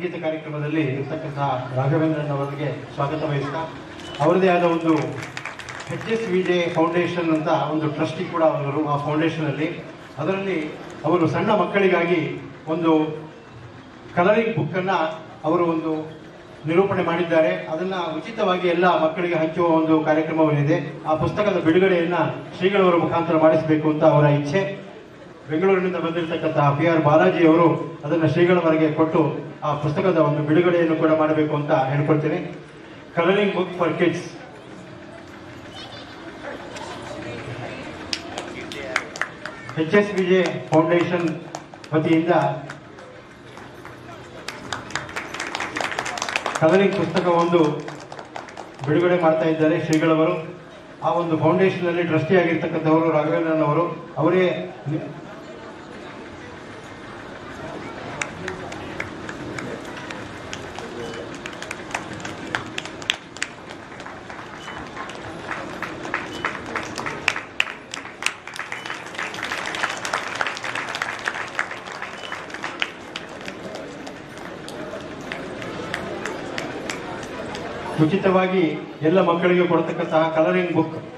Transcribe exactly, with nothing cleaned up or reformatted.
ಸಂಗೀತ ಕಾರ್ಯಕ್ರಮದಲ್ಲಿ ಇರ್ತಕ್ಕಂತಹ ರಾಘವೇಂದ್ರನ್ ಅವರಿಗೆ ಸ್ವಾಗತ ವಹಿಸ್ತಾ ಅವರದೇ ಆದ ಒಂದು H S V J foundation ಅಂತ ಒಂದು ಟ್ರಸ್ಟಿ ಕೂಡ ಅವರು ಆ ಫೌಂಡೇಶನಲ್ಲಿ ಅದರಲ್ಲಿ ಅವರು ಸಣ್ಣ ಮಕ್ಕಳಿಗಾಗಿ ಒಂದು ಕಲರಿಂಗ್ ಬುಕ್ಕನ್ನು ಅವರು ಒಂದು ನಿರೂಪಣೆ ಮಾಡಿದ್ದಾರೆ. ಅದನ್ನು ಉಚಿತವಾಗಿ ಎಲ್ಲ ಮಕ್ಕಳಿಗೆ ಹಂಚುವ ಒಂದು ಕಾರ್ಯಕ್ರಮವಿದೆ. ಆ ಪುಸ್ತಕದ ಬಿಡುಗಡೆಯನ್ನು ಶ್ರೀಗಳವರ ಮುಖಾಂತರ ಮಾಡಿಸಬೇಕು ಅಂತ ಅವರ ಇಚ್ಛೆ. ಬೆಂಗಳೂರಿನಿಂದ ಬಂದಿರತಕ್ಕಂತಹ ಪಿ ಆರ್ ಬಾಲಾಜಿ ಅವರು ಅದನ್ನು ಶ್ರೀಗಳವರೆಗೆ ಕೊಟ್ಟು ಆ ಪುಸ್ತಕದ ಒಂದು ಬಿಡುಗಡೆಯನ್ನು ಕೂಡ ಮಾಡಬೇಕು ಅಂತ ಹೇಳ್ಕೊಳ್ತೀನಿ. Colouring book for kids. H S V J foundation ವತಿಯಿಂದ ಕಲರಿಂಗ್ ಪುಸ್ತಕ ಒಂದು ಬಿಡುಗಡೆ ಮಾಡ್ತಾ ಇದ್ದಾರೆ ಶ್ರೀಗಳವರು. ಆ ಒಂದು ಫೌಂಡೇಶನ್ ಅಲ್ಲಿ ಟ್ರಸ್ಟಿ ಆಗಿರ್ತಕ್ಕಂಥವರು ರಾಘವೇಂದ್ರನ್ ಅವರು. ಅವರೇ ಉಚಿತವಾಗಿ ಎಲ್ಲ ಮಕ್ಕಳಿಗೆ ಕೊಡತಕ್ಕಂತಹ ಕಲರಿಂಗ್ ಬುಕ್